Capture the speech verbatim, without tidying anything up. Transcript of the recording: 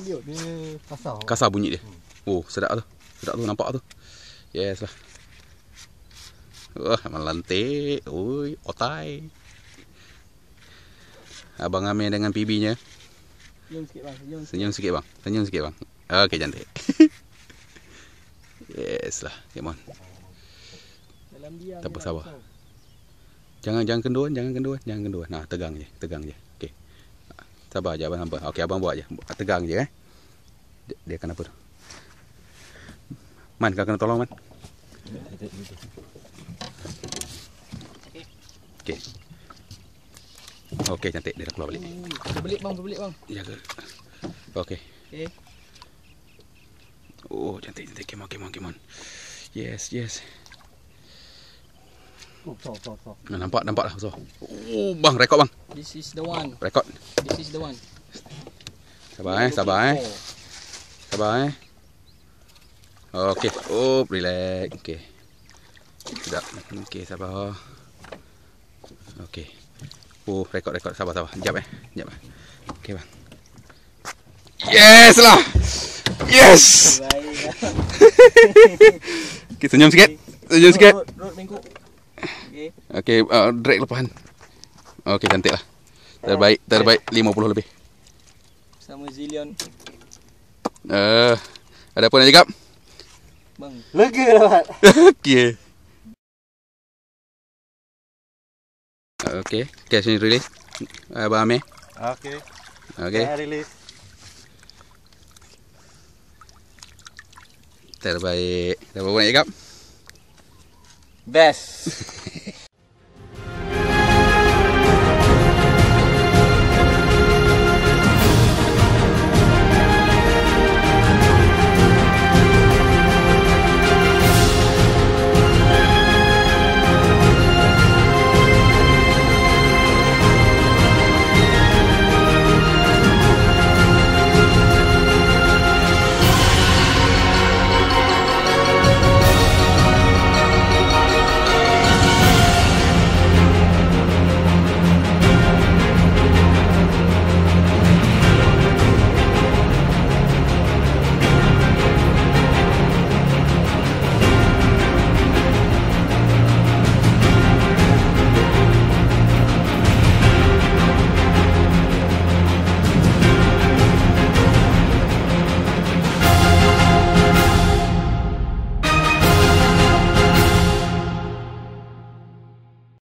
Ni kasar. Kasar bunyi dia. Oh, sedap tu. Sedap tu, nampak tu. Yes lah. Wah, melantik. Oi, otai. Abang Amir dengan P B-nya. Senyum sikit bang, senyum. Senyum sikit bang. Senyum sikit bang. Okey, cantik. Yes lah. Come on. Dalam diam. Tak apa, sabar. Jangan jangan kenduan, jangan kenduan, jangan kenduan. Nah, tegang je, tegang je. Okey. Sabar je abang hamba. Okey, abang buat je. Tegang je eh. Dia, dia akan apa tu? Man, kau kena tolong Man. Okey. Okey, cantik. Dia dah keluar balik. Berbelit bang, berbelit bang. Jaga. Okey. Okey. Oh, cantik, cantik. Come on, come on, come on. Yes, yes. Oh, so, so, so. Nah, nampak, nampak lah. So. Oh, bang, rekod bang. This is the one. Rekod. This is the one. Sabar eh, sabar eh. Sabar eh. Okey. Oh, relax. Okey. Sedap. Okey, sabar. Okey. Oh, rekod, rekod. Sabar, sabar. Sekejap eh. Sekejap eh. Okey bang. Yes lah. Yes. Okey, senyum sikit. Senyum sikit. Road, road bengkok. Okey. Okey, uh, drag lepasan. Okey, cantik lah. Terbaik, terbaik lima puluh lebih. Sama Zillion. Uh, ada apa nak cakap? Bang. Lega lah. Okey. Okey, cash ni release. Abang Amir. Okey. Okey. Dah release. Terbaik. Dah apa nak cakap? Best.